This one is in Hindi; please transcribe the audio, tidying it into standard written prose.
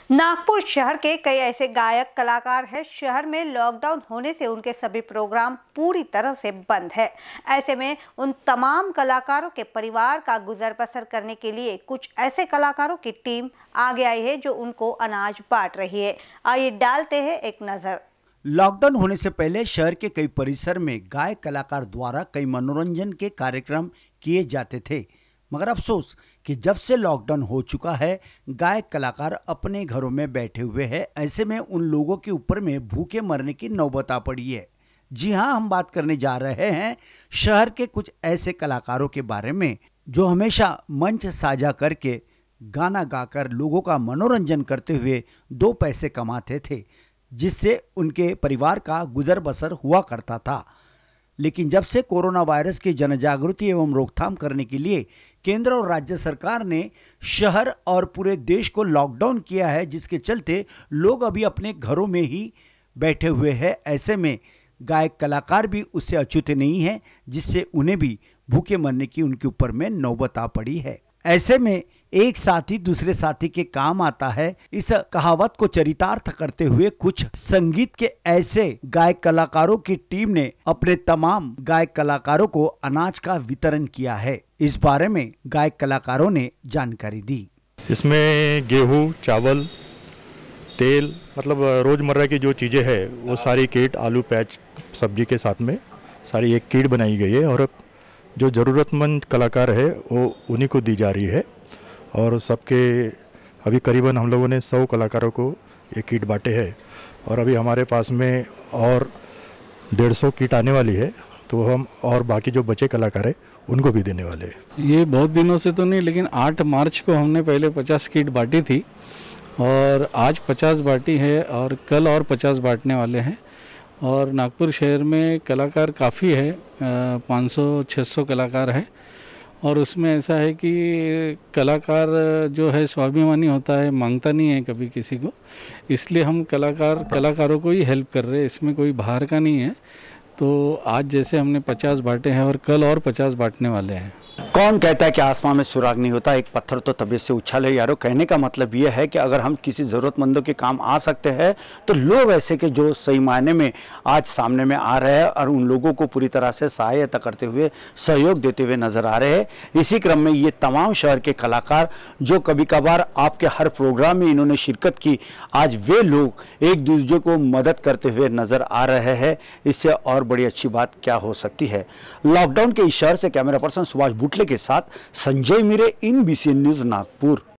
नागपुर शहर के कई ऐसे गायक कलाकार हैं, शहर में लॉकडाउन होने से उनके सभी प्रोग्राम पूरी तरह से बंद है। ऐसे में उन तमाम कलाकारों के परिवार का गुजर बसर करने के लिए कुछ ऐसे कलाकारों की टीम आगे आई है जो उनको अनाज बांट रही है। आइए डालते हैं एक नजर। लॉकडाउन होने से पहले शहर के कई परिसर में गायक कलाकार द्वारा कई मनोरंजन के कार्यक्रम किए जाते थे, मगर अफसोस कि जब से लॉकडाउन हो चुका है, गायक कलाकार अपने घरों में बैठे हुए हैं। ऐसे में उन लोगों के ऊपर में भूखे मरने की नौबत आ पड़ी है। जी हां, हम बात करने जा रहे हैं शहर के कुछ ऐसे कलाकारों के बारे में जो हमेशा मंच साझा करके गाना गाकर लोगों का मनोरंजन करते हुए दो पैसे कमाते थे, जिससे उनके परिवार का गुजर बसर हुआ करता था। लेकिन जब से कोरोना वायरस की जनजागृति एवं रोकथाम करने के लिए केंद्र और राज्य सरकार ने शहर और पूरे देश को लॉकडाउन किया है, जिसके चलते लोग अभी अपने घरों में ही बैठे हुए हैं। ऐसे में गायक कलाकार भी उससे अछूते नहीं हैं, जिससे उन्हें भी भूखे मरने की उनके ऊपर में नौबत आ पड़ी है। ऐसे में एक साथी दूसरे साथी के काम आता है, इस कहावत को चरितार्थ करते हुए कुछ संगीत के ऐसे गायक कलाकारों की टीम ने अपने तमाम गायक कलाकारों को अनाज का वितरण किया है। इस बारे में गायक कलाकारों ने जानकारी दी। इसमें गेहूं, चावल, तेल, मतलब रोजमर्रा की जो चीजें हैं वो सारी किट, आलू पैच सब्जी के साथ में सारी एक किट बनाई गई है और जो ज़रूरतमंद कलाकार है वो उन्हीं को दी जा रही है। और सबके अभी करीबन हम लोगों ने 100 कलाकारों को ये किट बांटे हैं और अभी हमारे पास में और 150 किट आने वाली है, तो हम और बाकी जो बचे कलाकार हैं उनको भी देने वाले हैं। ये बहुत दिनों से तो नहीं, लेकिन 8 मार्च को हमने पहले 50 किट बांटी थी और आज 50 बांटी है और कल और 50 बांटने वाले हैं। और नागपुर शहर में कलाकार काफ़ी है, 500-600 कलाकार है और उसमें ऐसा है कि कलाकार जो है स्वाभिमानी होता है, मांगता नहीं है कभी किसी को, इसलिए हम कलाकारों को ही हेल्प कर रहे हैं, इसमें कोई बाहर का नहीं है। तो आज जैसे हमने 50 बांटे हैं और कल और 50 बांटने वाले हैं। कौन कहता है कि आसमान में सुराग नहीं होता, एक पत्थर तो तबीयत से उछाले यारो। कहने का मतलब यह है कि अगर हम किसी ज़रूरतमंदों के काम आ सकते हैं तो लोग ऐसे के जो सही मायने में आज सामने में आ रहे हैं और उन लोगों को पूरी तरह से सहायता करते हुए, सहयोग देते हुए नजर आ रहे हैं। इसी क्रम में ये तमाम शहर के कलाकार जो कभी कभार आपके हर प्रोग्राम में इन्होंने शिरकत की, आज वे लोग एक दूसरे को मदद करते हुए नजर आ रहे हैं। इससे और बड़ी अच्छी बात क्या हो सकती है। लॉकडाउन के इस शहर से कैमरा पर्सन सुभाष बुटले के साथ संजय मिरे, INBCN न्यूज़ नागपुर।